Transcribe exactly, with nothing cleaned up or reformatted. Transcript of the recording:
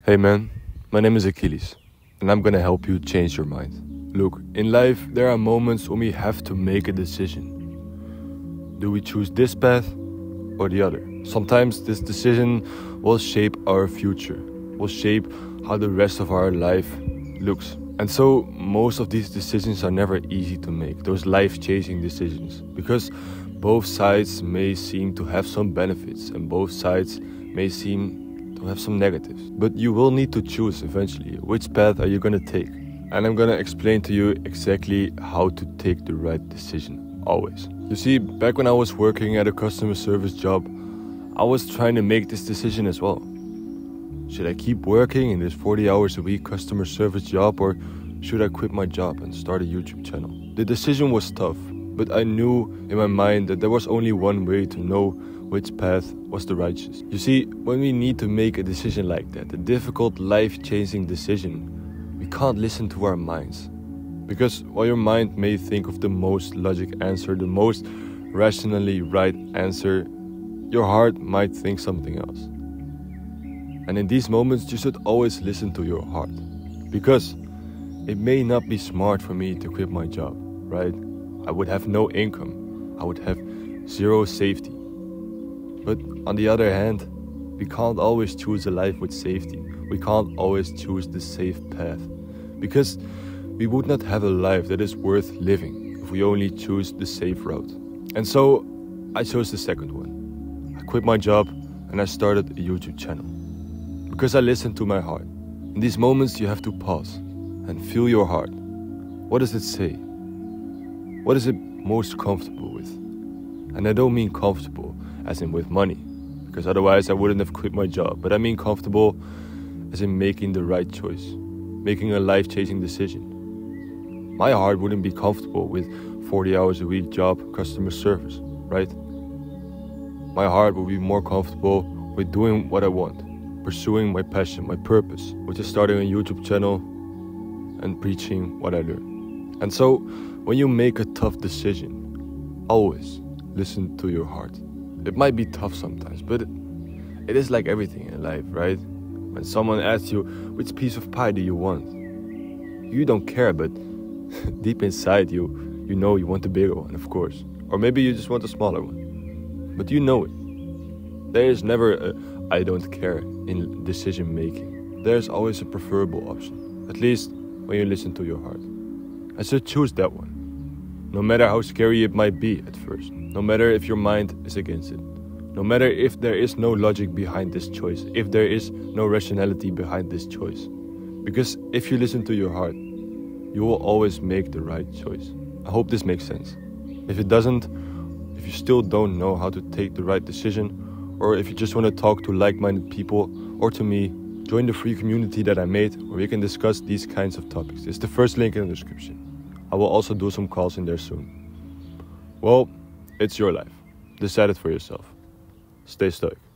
Hey man, my name is Achilles, and I'm gonna help you change your mind. Look, in life there are moments when we have to make a decision. Do we choose this path or the other? Sometimes this decision will shape our future, will shape how the rest of our life looks. And so most of these decisions are never easy to make, those life-changing decisions, because both sides may seem to have some benefits and both sides may seem to have some negatives. But you will need to choose eventually which path are you going to take. And I'm going to explain to you exactly how to take the right decision, always. You see, back when I was working at a customer service job, I was trying to make this decision as well. Should I keep working in this forty hours a week customer service job, or should I quit my job and start a YouTube channel? The decision was tough, but I knew in my mind that there was only one way to know which path was the righteous. You see, when we need to make a decision like that, a difficult life-changing decision, we can't listen to our minds. Because while your mind may think of the most logic answer, the most rationally right answer, your heart might think something else. And in these moments, you should always listen to your heart. Because it may not be smart for me to quit my job, right? I would have no income. I would have zero safety. But on the other hand, we can't always choose a life with safety. We can't always choose the safe path. Because we would not have a life that is worth living if we only choose the safe route. And so I chose the second one. I quit my job and I started a YouTube channel. Because I listened to my heart. In these moments you have to pause and feel your heart. What does it say? What is it most comfortable with? And I don't mean comfortable as in with money, because otherwise I wouldn't have quit my job. But I mean comfortable as in making the right choice, making a life-changing decision. My heart wouldn't be comfortable with forty hours a week job customer service, right? My heart would be more comfortable with doing what I want, pursuing my passion, my purpose, which is starting a YouTube channel and preaching what I learn. And so when you make a tough decision, always listen to your heart. It might be tough sometimes, but it, it is like everything in life, right? When someone asks you, which piece of pie do you want? You don't care, but deep inside you, you know you want the bigger one, of course. Or maybe you just want a smaller one. But you know it. There is never a I don't care in decision making. There's always a preferable option, at least when you listen to your heart. And so choose that one. No matter how scary it might be at first, no matter if your mind is against it, no matter if there is no logic behind this choice, if there is no rationality behind this choice. Because if you listen to your heart, you will always make the right choice. I hope this makes sense. If it doesn't, if you still don't know how to take the right decision, or if you just want to talk to like-minded people or to me, join the free community that I made where we can discuss these kinds of topics. It's the first link in the description. I will also do some calls in there soon. Well, it's your life. Decide it for yourself. Stay stoic.